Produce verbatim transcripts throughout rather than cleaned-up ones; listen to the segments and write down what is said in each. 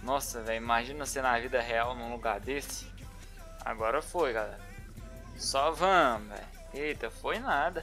Nossa, velho, imagina você na vida real num lugar desse. Agora foi, galera. Só vamos, velho. Eita, foi nada.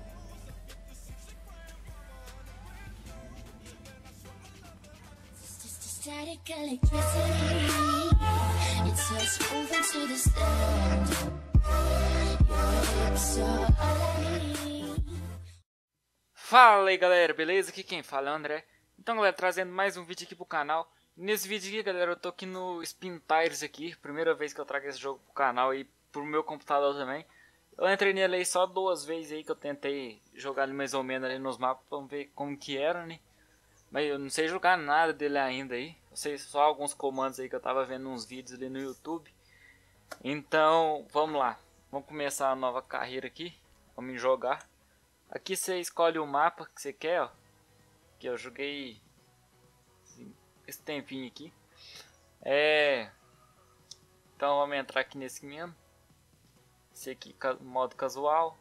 Fala aí, galera, beleza? Aqui quem fala é o André. Então, galera, trazendo mais um vídeo aqui pro canal. Nesse vídeo aqui, galera, eu tô aqui no Spin Tires aqui. Primeira vez que eu trago esse jogo pro canal e pro meu computador também. Eu entrei nele aí só duas vezes aí que eu tentei jogar ele mais ou menos ali nos mapas pra ver como que era, né? Mas eu não sei jogar nada dele ainda aí. Eu sei só alguns comandos aí que eu tava vendo uns vídeos ali no YouTube. Então, vamos lá. Vamos começar a nova carreira aqui. Vamos jogar. Aqui você escolhe o mapa que você quer, ó. Que eu joguei assim, esse tempinho aqui. É. Então vamos entrar aqui nesse mesmo. Esse aqui, modo casual.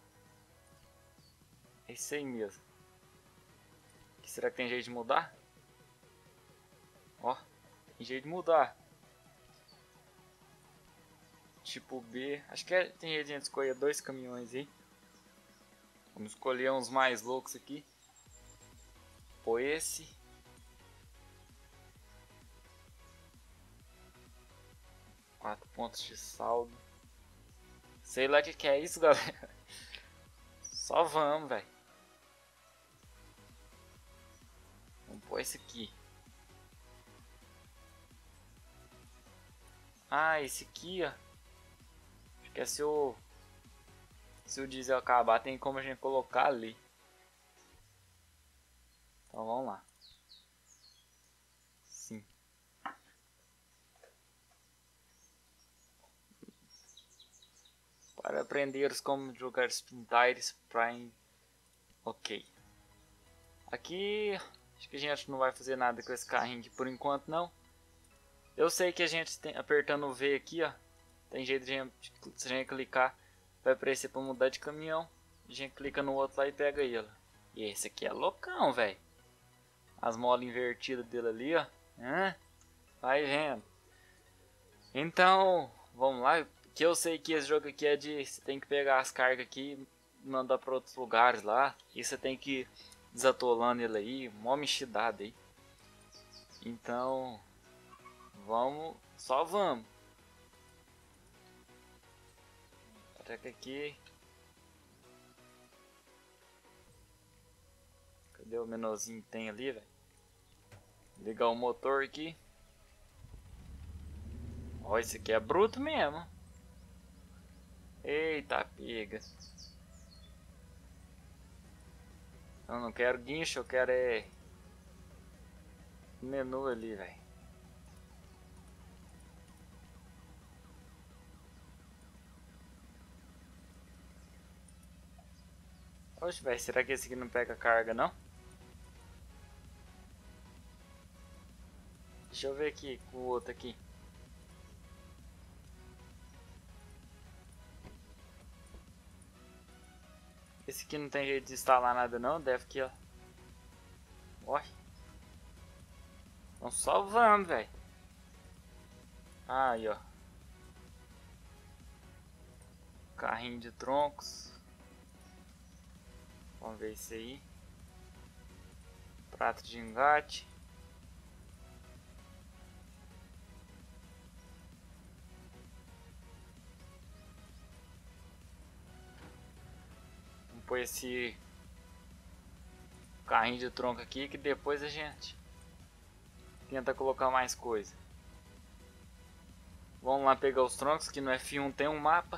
É isso aí mesmo. Aqui, será que tem jeito de mudar? Ó, tem jeito de mudar. Tipo B. Acho que é, tem jeito de escolher dois caminhões aí. Vamos escolher uns mais loucos aqui. Pô, esse. Quatro pontos de saldo. Sei lá o que, que é isso, galera. Só vamos, velho. Vamos pôr esse aqui. Ah, esse aqui, ó. Acho que é se o... Se o diesel acabar, tem como a gente colocar ali. Então vamos lá. Sim. Para aprender como jogar Spin Tires Prime. Ok. Aqui acho que a gente não vai fazer nada com esse carrinho aqui por enquanto não. Eu sei que a gente tem, apertando o V aqui, ó, tem jeito de a gente, se a gente clicar, vai aparecer para mudar de caminhão. A gente clica no outro lá e pega ele. E esse aqui é loucão, velho. As molas invertidas dele ali, ó. Hã? Vai vendo. Então, vamos lá. Que eu sei que esse jogo aqui é de... Você tem que pegar as cargas aqui e mandar para outros lugares lá. E você tem que ir desatolando ele aí. Mó mexidada aí. Então, vamos... Só vamos. Até que aqui... Cadê o menorzinho que tem ali, velho? Ligar o motor aqui. Ó, esse aqui é bruto mesmo. Eita, pega. Eu não quero guincho, eu quero é... menu ali, velho. Oxe, velho, será que esse aqui não pega carga, não? Deixa eu ver aqui com o outro aqui. Esse aqui não tem jeito de instalar nada não, deve que ó. Olha. Então só vamos, velho. Aí, ó. Carrinho de troncos. Vamos ver isso aí. Prato de engate. Vamos pôr esse carrinho de tronco aqui que depois a gente tenta colocar mais coisa. Vamos lá pegar os troncos que no F um tem um mapa.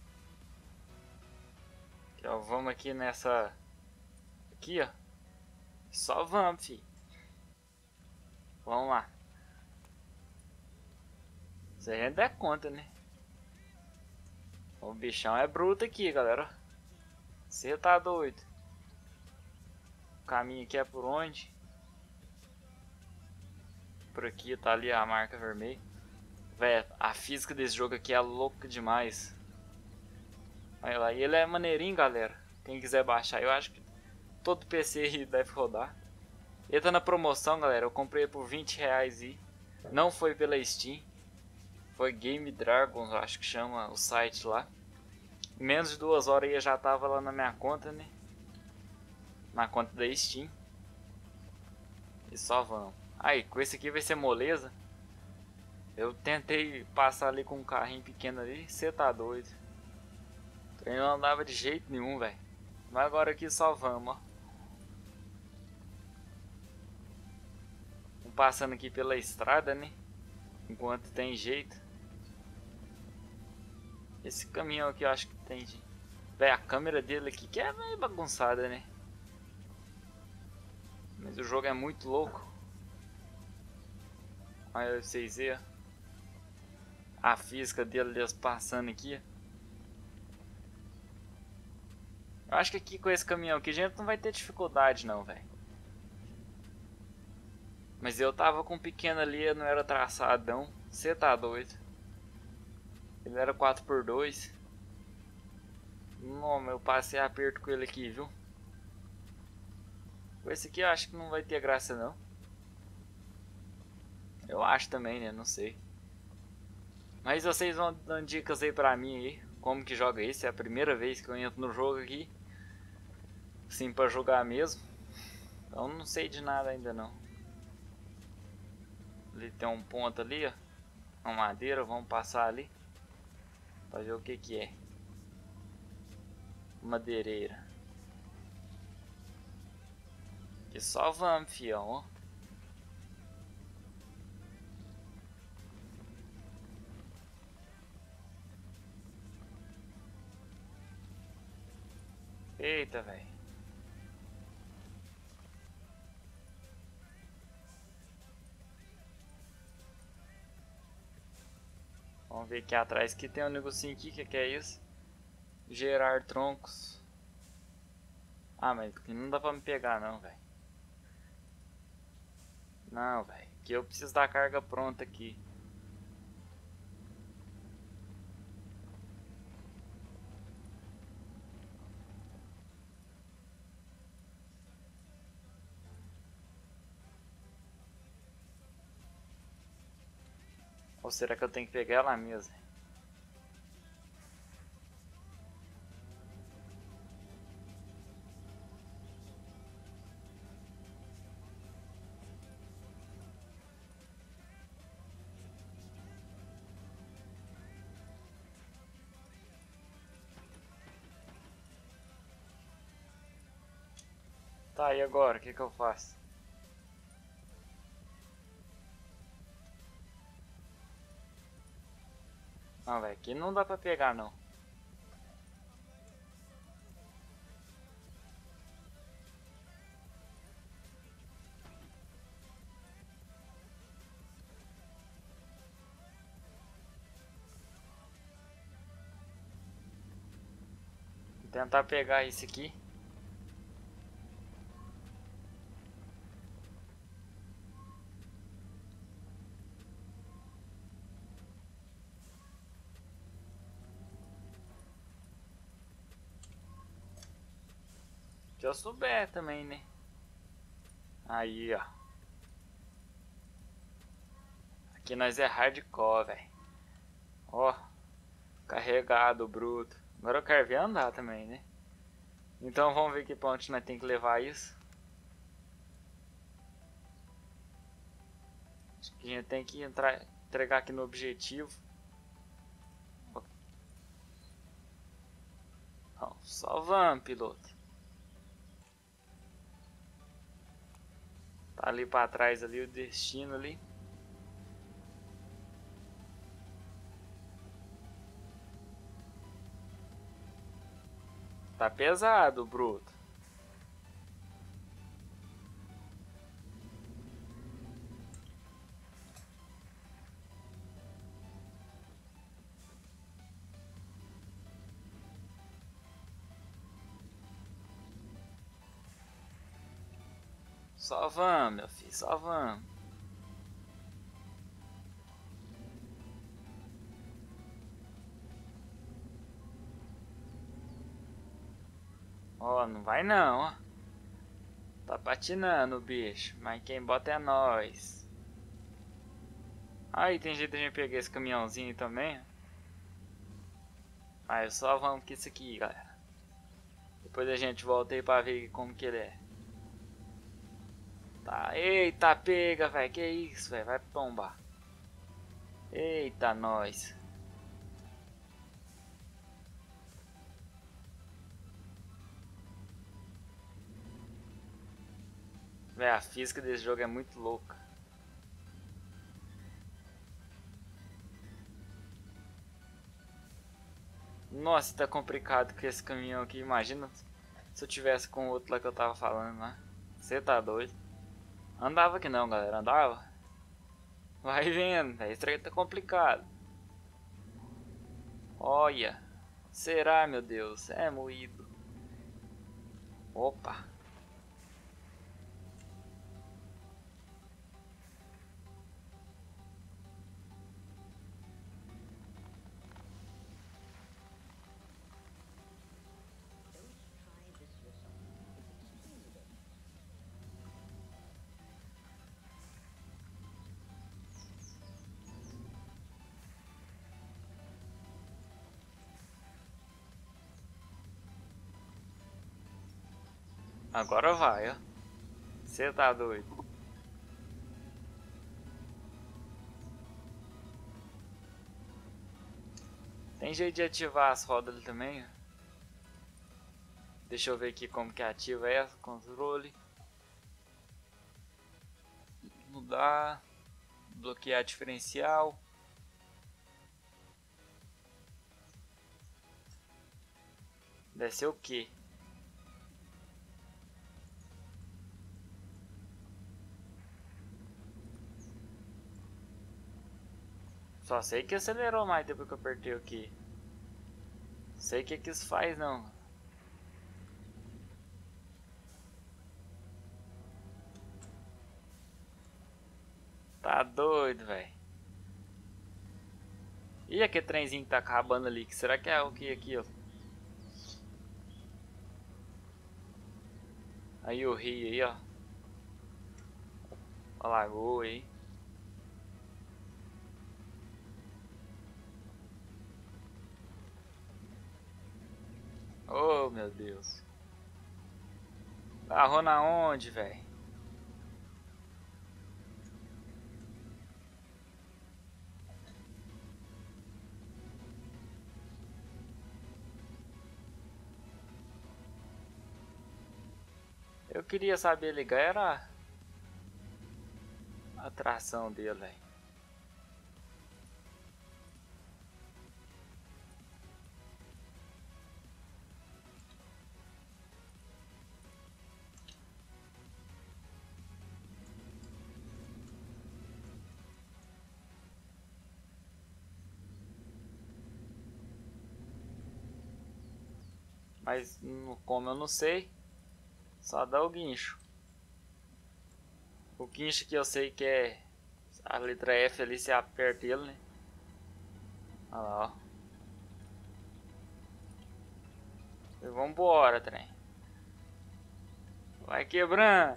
Aqui, ó, vamos aqui nessa... Aqui, ó. Só vamos, fi. Vamos lá. Se a gente der conta, né? O bichão é bruto aqui, galera. Você tá doido. O caminho aqui é por onde? Por aqui, tá ali a marca vermelha. Véi, a física desse jogo aqui é louca demais. Olha lá, e ele é maneirinho, galera. Quem quiser baixar, eu acho que todo P C deve rodar. Ele tá na promoção, galera. Eu comprei por vinte reais e Não foi pela Steam. Foi Game Dragon, acho que chama o site lá. Em menos de duas horas eu já tava lá na minha conta, né? Na conta da Steam. E só vamos. Aí, com esse aqui vai ser moleza. Eu tentei passar ali com um carrinho pequeno ali. Você tá doido. Eu não andava de jeito nenhum, velho. Mas agora aqui só vamos, ó. Vamos passando aqui pela estrada, né? Enquanto tem jeito. Esse caminhão aqui eu acho que tem jeito. Véi, a câmera dele aqui que é meio bagunçada, né? Mas o jogo é muito louco. Olha vocês verem a física dele Deus passando aqui. Eu acho que aqui com esse caminhão aqui a gente não vai ter dificuldade não, velho. Mas eu tava com um pequeno ali, não era traçadão. Você tá doido. Ele era quatro por dois. Não, eu passei aperto com ele aqui, viu? Com esse aqui eu acho que não vai ter graça não. Eu acho também, né? Não sei. Mas vocês vão dando dicas aí pra mim aí. Como que joga isso? É a primeira vez que eu entro no jogo aqui. Sim, pra jogar mesmo. Então não sei de nada ainda não. Ali tem um ponto ali, ó. Uma madeira, vamos passar ali. Pra ver o que que é. Madeireira. E só vamos, fião, ó. Eita, velho. Vamos ver aqui atrás que tem um negocinho aqui, que que é isso? Gerar troncos. Ah, mas não dá pra me pegar não, velho. Não, velho. Que eu preciso da carga pronta aqui. Ou será que eu tenho que pegar ela mesmo? Tá, e agora? O que que eu faço? Não, velho. Aqui não dá pra pegar, não. Vou tentar pegar esse aqui. Se eu souber também, né? Aí, ó. Aqui nós é hardcore, velho. Ó. Carregado, bruto. Agora eu quero ver andar também, né? Então vamos ver que ponto nós tem que levar isso. Acho que a gente tem que entrar, entregar aqui no objetivo. Não, só vamos, piloto. Tá ali pra trás ali o destino ali. Tá pesado, bruto. Só vamos, meu filho, só vamos. Ó, não vai não, ó. Tá patinando o bicho, mas quem bota é nós. Aí tem jeito de a gente pegar esse caminhãozinho também. Aí só vamos com isso aqui, galera. Depois a gente volta aí pra ver como que ele é. Tá, eita, pega, velho. Que isso, velho. Vai tombar. Eita, nós. Velho, a física desse jogo é muito louca. Nossa, tá complicado com esse caminhão aqui. Imagina se eu tivesse com o outro lá que eu tava falando, né? Você tá doido. Andava que não, galera. Andava. Vai vendo, velho. Esse trem tá complicado. Olha. Será, meu Deus? É moído. Opa. Agora vai, ó. Você tá doido. Tem jeito de ativar as rodas ali também, ó. Deixa eu ver aqui como que ativa essa. Controle. Mudar. Bloquear diferencial. Deve ser o que? Só sei que acelerou mais depois que eu apertei aqui. Sei o que que isso faz não. Tá doido, velho. E aquele trenzinho que tá acabando ali, que será que é o que aqui, ó? Aí o rio aí, ó. A lagoa aí. Oh, meu Deus. Barrou na onde, velho? Eu queria saber ligar, era a tração dele, velho. Mas como eu não sei, só dá o guincho. O guincho que eu sei que é a letra F ali, você aperta ele, né? Olha lá, ó. E vambora, trem. Vai quebrando.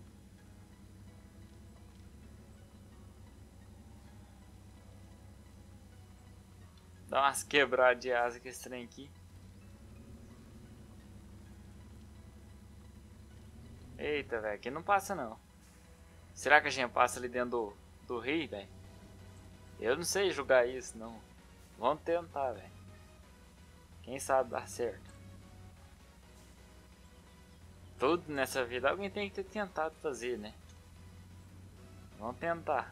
Dá umas quebradas de asa com esse trem aqui. Eita, velho, aqui não passa não. Será que a gente passa ali dentro do, do rio, velho? Eu não sei julgar isso, não. Vamos tentar, velho. Quem sabe dar certo. Tudo nessa vida alguém tem que ter tentado fazer, né? Vamos tentar.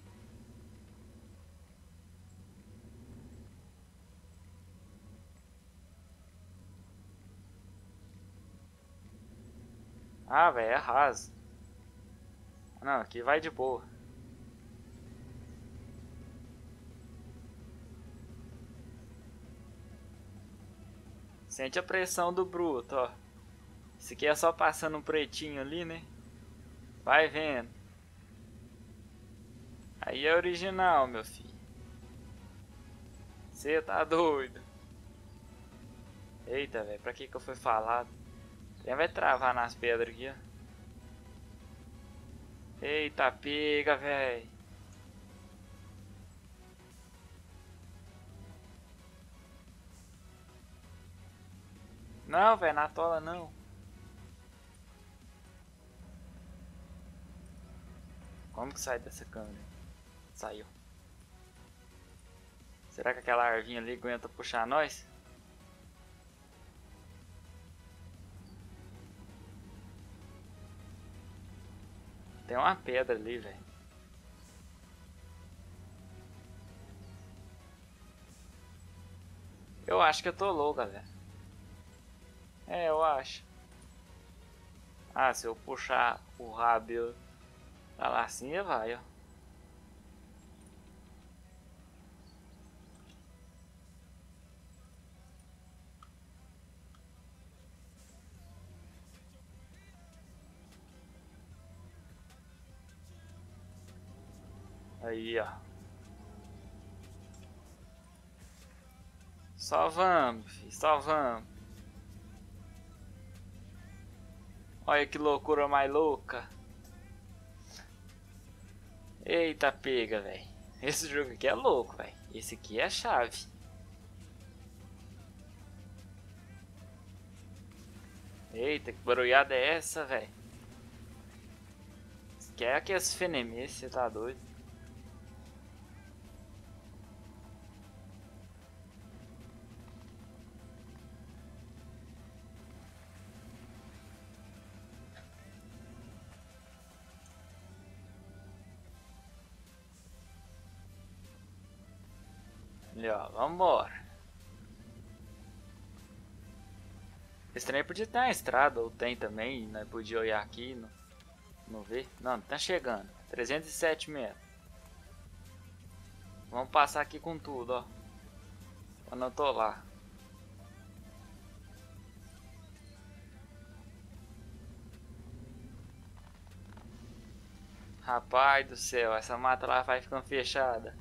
Ah, velho, é raso. Não, aqui vai de boa. Sente a pressão do bruto, ó. Esse aqui é só passando um pretinho ali, né? Vai vendo. Aí é original, meu filho. Você tá doido. Eita, velho, pra que que eu fui falado? Ele vai travar nas pedras aqui, ó. Eita, pega, velho. Não, velho, na tola não. Como que sai dessa câmera? Saiu. Será que aquela arvinha ali aguenta puxar nós? Tem uma pedra ali, velho. Eu acho que eu tô louco, galera. É, eu acho. Ah, se eu puxar o rabo pra lá assim, vai, ó. Aí, ó. Só vamos, filho, só vamos. Olha que loucura mais louca. Eita pega, velho. Esse jogo aqui é louco, velho. Esse aqui é a chave. Eita, que barulhada é essa, velho? Quer que esse fenemê, você tá doido? Ali, ó, vambora. Esse trem podia ter uma estrada, ou tem também, né? Podia olhar aqui, não, não ver. Não, tá chegando. trezentos e sete metros. Vamos passar aqui com tudo, ó. Quando eu tô lá. Rapaz do céu, essa mata lá vai ficando fechada.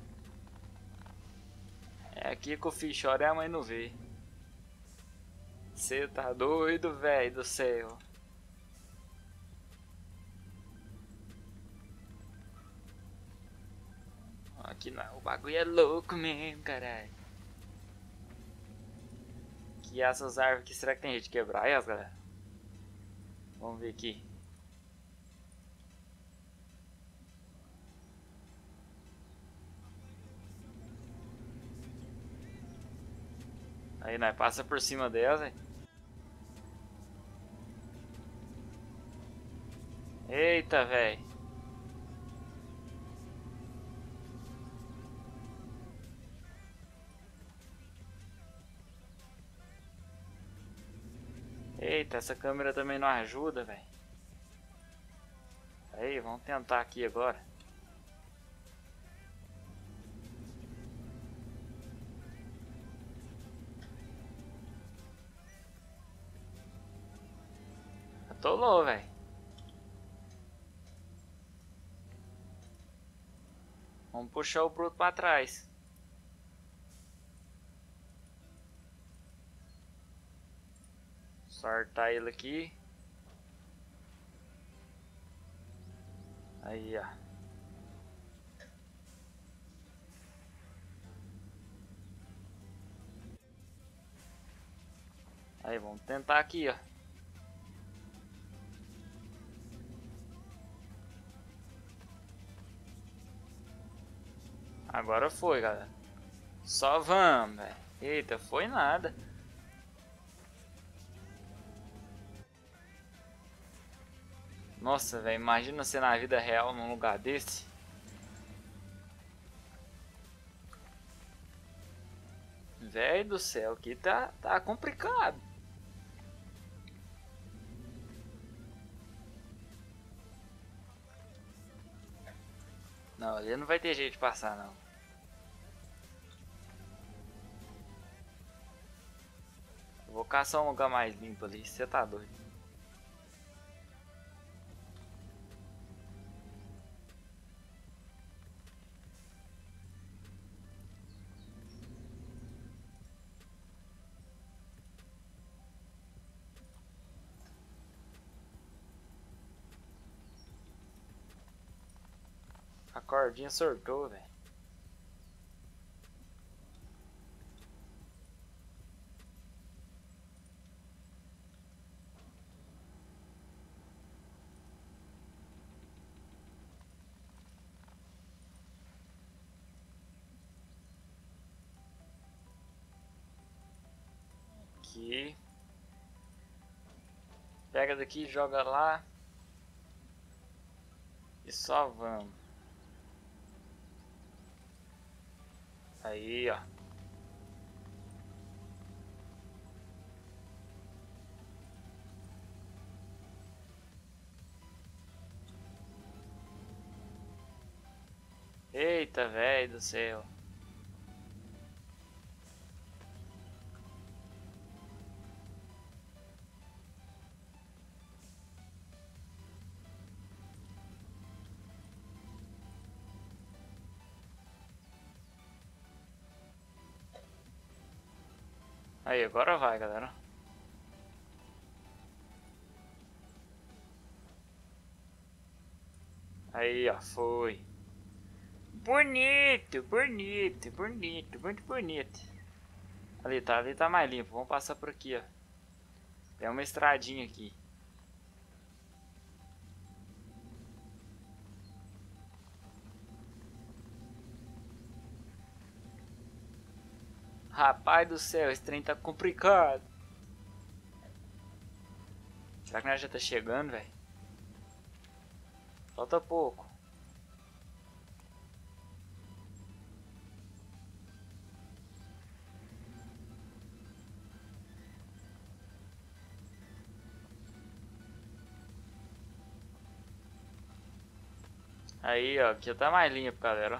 É aqui que o filho chora e a mãe não vê. Você tá doido, velho do céu. Aqui não, o bagulho é louco mesmo, caralho. Que essas árvores aqui, será que tem jeito de quebrar elas, galera? Vamos ver aqui. Aí nós passa por cima delas, velho. Eita, velho. Eita, essa câmera também não ajuda, velho. Aí, vamos tentar aqui agora. Atolou, velho. Vamos puxar o bruto pra trás. Sortar ele aqui. Aí, ó. Aí, vamos tentar aqui, ó. Agora foi, galera. Só vamos, velho. Eita, foi nada. Nossa, velho, imagina você na vida real num lugar desse. Velho do céu, aqui tá, tá complicado. Não, ali não vai ter jeito de passar, não. Vou caçar um lugar mais limpo ali, você tá doido. A cordinha sortou, velho. Pega daqui, joga lá. E só vamos. Aí, ó. Eita, velho do céu. Aí, agora vai, galera. Aí, ó, foi. Bonito, bonito, bonito, muito bonito. Ali tá, ali tá mais limpo. Vamos passar por aqui, ó. Tem uma estradinha aqui. Rapaz do céu, esse trem tá complicado. Será que nós já tá chegando, velho? Falta pouco. Aí, ó, aqui tá mais limpo, galera.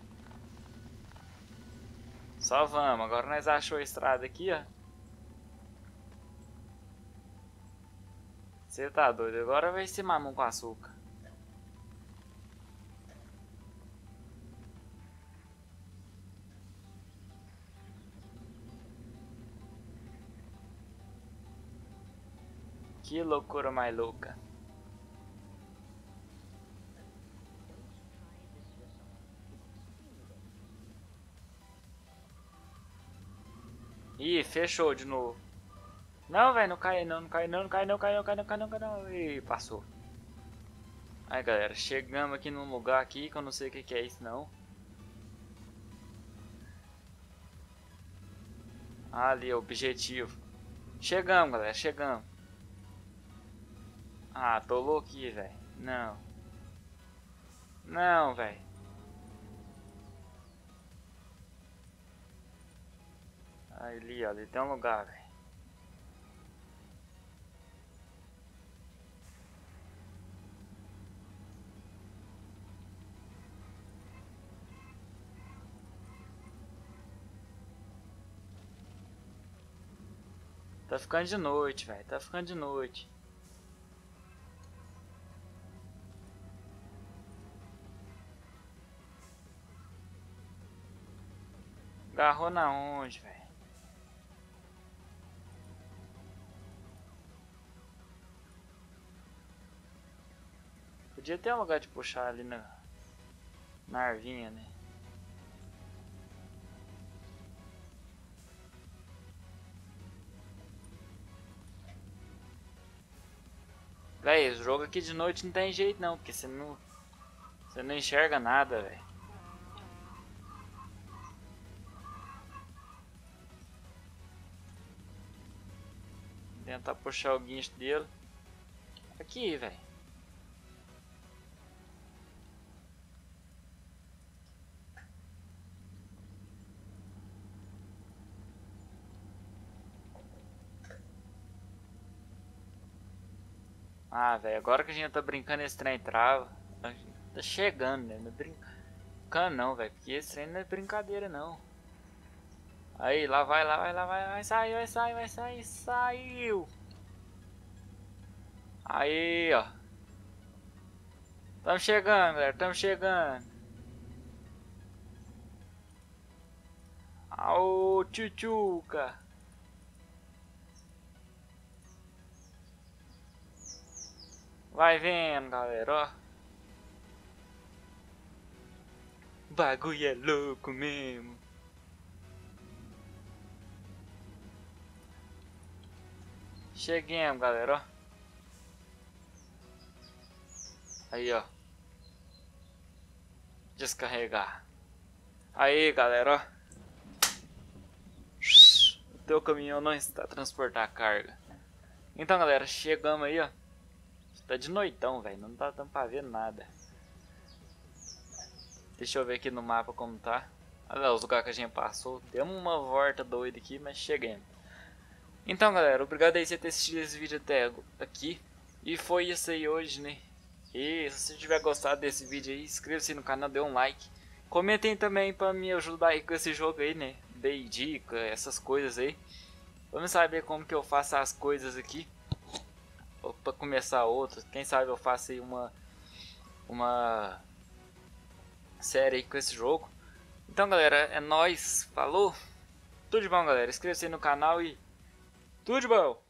Só vamos, agora nós achamos a estrada aqui, ó. Você tá doido, agora vai ser mamão com açúcar. Que loucura mais louca. Ih, fechou de novo. Não, velho, não cai não, não cai não, não cai não, cai não, cai não, cai não, cai não. Ih, passou. Aí, galera, chegamos aqui num lugar aqui que eu não sei o que, que é isso, não. Ah, ali, objetivo. Chegamos, galera, chegamos. Ah, tô louco aqui, velho. Não. Não, velho. Ali, ó, ali tem um lugar, velho. Tá ficando de noite, velho. Tá ficando de noite. Agarrou na onde, velho? Podia ter um lugar de puxar ali na, na arvinha, né? Véi, esse jogo aqui de noite não tem jeito não, porque você não, você não enxerga nada, velho. Tentar puxar o guincho dele. Aqui, velho. Ah, velho, agora que a gente tá brincando esse trem trava. Tá chegando, né? Não é brincando não, velho. Porque esse trem não é brincadeira não. Aí, lá vai, lá vai, lá vai, vai sair, vai sair, vai sair, saiu. Aí, ó. Tamo chegando, galera, tamo chegando. Aô, tchutchuca. Vai vendo, galera, ó. O bagulho é louco mesmo. Cheguemos, galera, ó. Aí, ó. Descarregar. Aí, galera, ó. O teu caminhão não está a transportar carga. Então galera, chegamos aí, ó. Tá de noitão, velho, não tá dando pra ver nada. Deixa eu ver aqui no mapa como tá. Olha lá os lugares que a gente passou. Demos uma volta doida aqui, mas chegamos. Então galera, obrigado aí por você ter assistido esse vídeo até aqui. E foi isso aí hoje, né? E se você tiver gostado desse vídeo aí, inscreva-se no canal, dê um like. Comentem também pra me ajudar aí com esse jogo aí, né? Dei dica, essas coisas aí. Vamos saber como que eu faço as coisas aqui. Ou pra começar outro. Quem sabe eu faço aí uma... Uma... série aí com esse jogo. Então galera, é nóis. Falou. Tudo de bom galera. Inscreva-se aí no canal e... Tudo de bom.